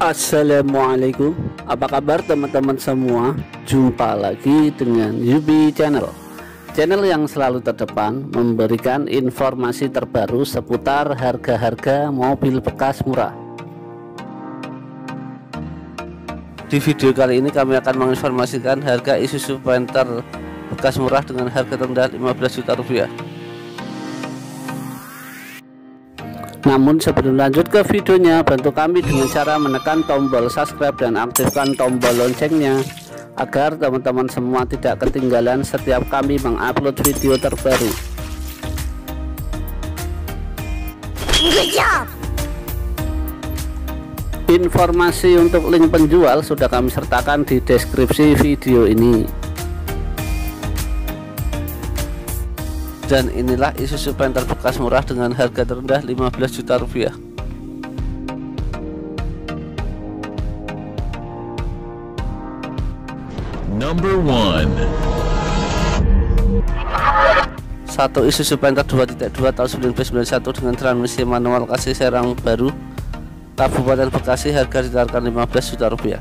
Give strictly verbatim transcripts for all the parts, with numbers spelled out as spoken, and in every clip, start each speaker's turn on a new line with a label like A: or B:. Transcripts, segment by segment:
A: Assalamualaikum, apa kabar teman-teman semua? Jumpa lagi dengan Yubi Channel, channel yang selalu terdepan memberikan informasi terbaru seputar harga-harga mobil bekas murah. Di video kali ini kami akan menginformasikan harga Isuzu Panther bekas murah dengan harga terendah lima belas juta rupiah. Namun sebelum lanjut ke videonya, bantu kami dengan cara menekan tombol subscribe dan aktifkan tombol loncengnya agar teman-teman semua tidak ketinggalan setiap kami mengupload video terbaru. Good job. Informasi untuk link penjual sudah kami sertakan di deskripsi video ini. Dan inilah Isuzu Panther bekas murah dengan harga terendah lima belas juta rupiah.
B: Number one.
A: Satu Isuzu Panther dua titik dua tahun seribu sembilan ratus sembilan puluh satu dengan transmisi manual kasih serang baru, Kabupaten Bekasi, harga ditawarkan lima belas juta rupiah.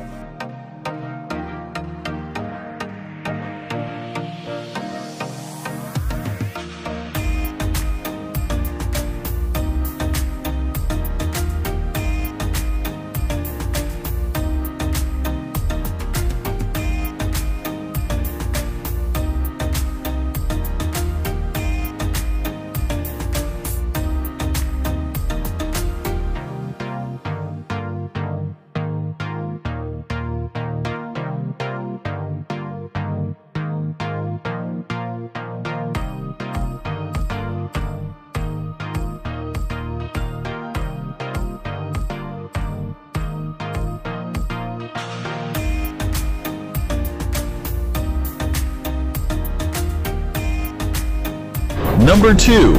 B: Number two.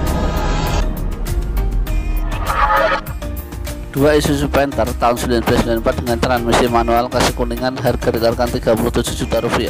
A: Dua Isuzu Panther tahun seribu sembilan ratus sembilan puluh empat dengan transmisi manual kasih kuningan, harga ditawarkan tiga puluh tujuh juta rupiah.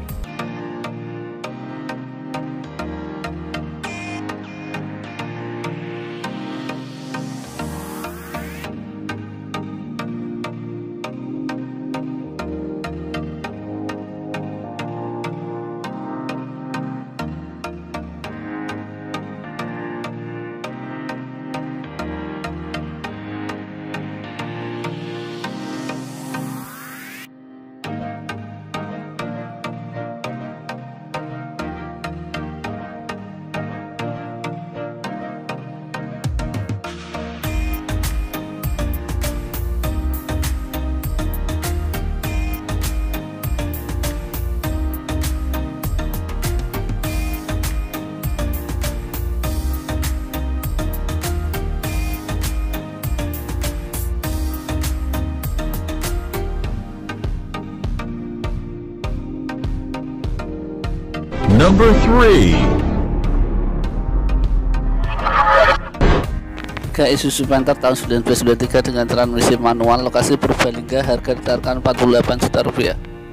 B: Number three.
A: Tiga Isuzu Panther tahun seribu sembilan ratus sembilan puluh tiga dengan transmisi manual lokasi Purbalingga, harga ditawarkan empat puluh delapan juta rupiah.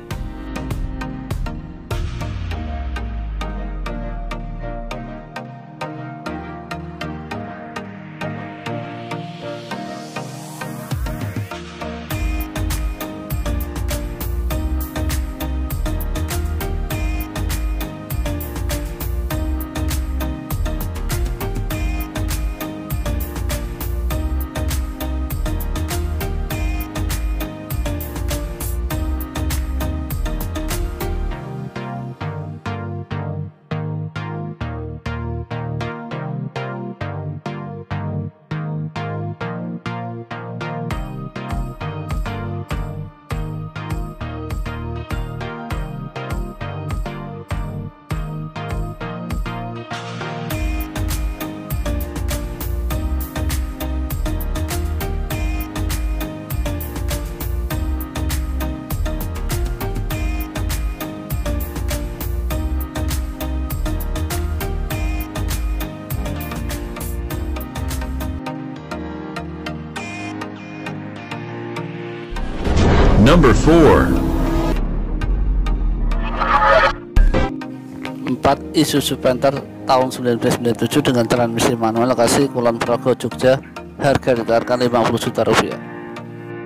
B: Number four.
A: Empat Isuzu Panther tahun seribu sembilan ratus sembilan puluh tujuh dengan transmisi manual lokasi Kulon Progo, Jogja, harga ditawarkan lima puluh juta rupiah.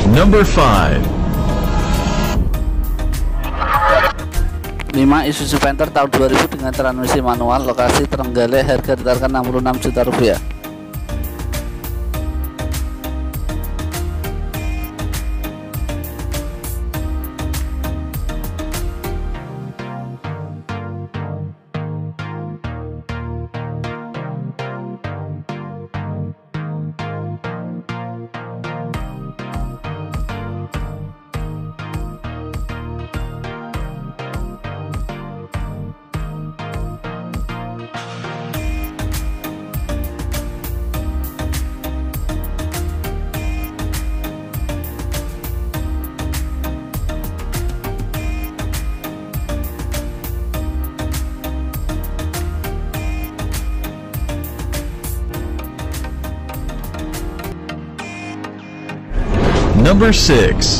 B: Number five.
A: lima Isuzu Panther tahun dua ribu dengan transmisi manual, lokasi Trenggalek, harga ditawarkan enam puluh enam juta rupiah.
B: Number six.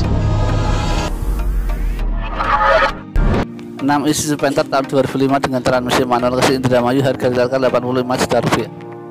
A: enam Isuzu Panther tahun dua ribu lima dengan transmisi manual, lokasi Indramayu, harga ditawarkan delapan puluh lima juta rupiah.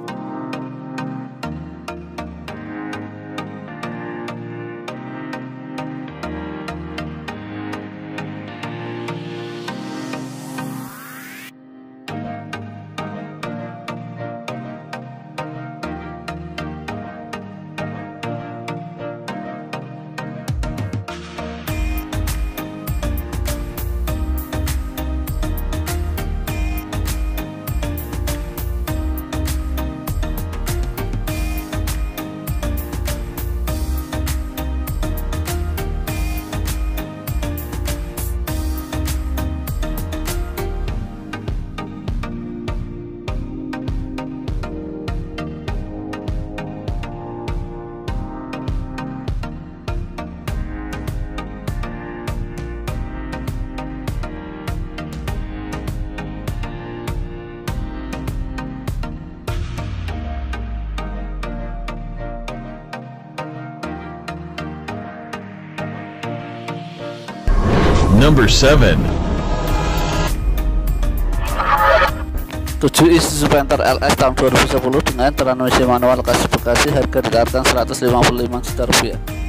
B: Number seven.
A: tujuh Isuzu Panther L S tahun dua ribu sepuluh dengan transmisi manual, lokasi Bekasi, harga ditawarkan seratus lima puluh lima juta rupiah.